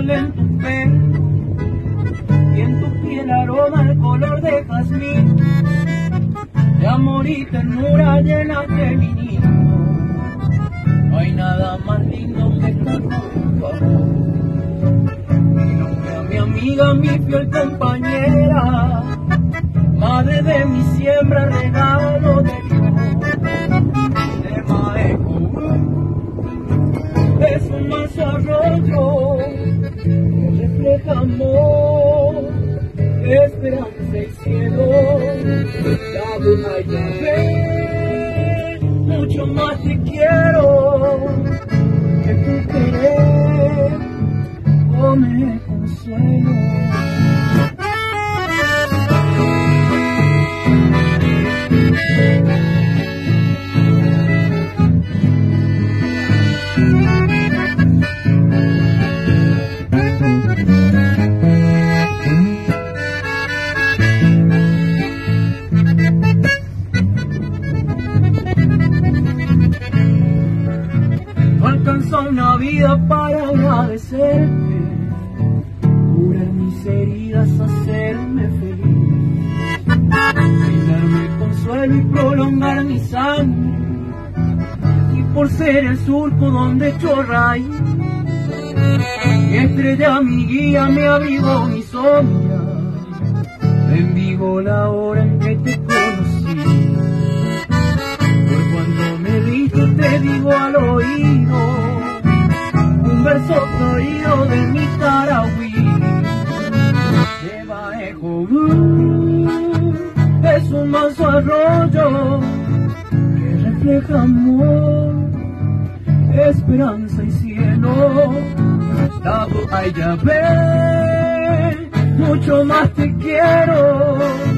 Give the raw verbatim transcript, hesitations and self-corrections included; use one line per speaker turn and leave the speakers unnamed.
sol en tu pelo y en tu piel aroma el color de jazmín, de amor y ternura llenas de mi niño. No hay nada más lindo que estar junto a vos. Mi nombre a mi amiga, mi fiel compañera, madre de mi siembra, regalo de Dios. De Maeco es un manso arroyo que refleja amor, esperanza y cielo. La luna ya ve, mucho más te quiero que tu querer, oh me consuelo. No alcanza una vida para agradecerte, curar mis heridas, hacerme feliz, brindarme consuelo y prolongar mi sangre, y por ser el surco donde echó raíz, mi estrella, mi guía, me abrigó mi sombra, me envigó la hora en que te conocí. Por cuando me viste te digo al oído un verso florido de mi Tarahui. De Maeco es un manso arroyo que refleja amor, esperanza y cielo. La ay ya ve, mucho más te quiero